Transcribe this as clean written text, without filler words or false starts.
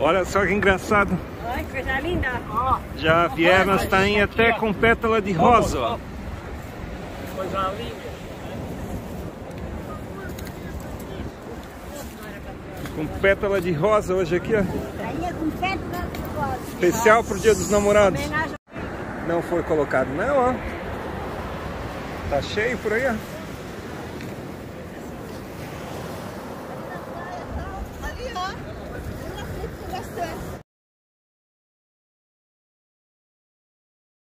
Olha só que engraçado. Ai, coisa linda. Já vieram as tainhas até com pétala de rosa, ó. Coisa linda. Com pétala de rosa hoje aqui, ó. Tainha com pétala de rosa. Especial pro Dia dos Namorados. Homenagem. Não foi colocado não, ó. Tá cheio por aí, ó.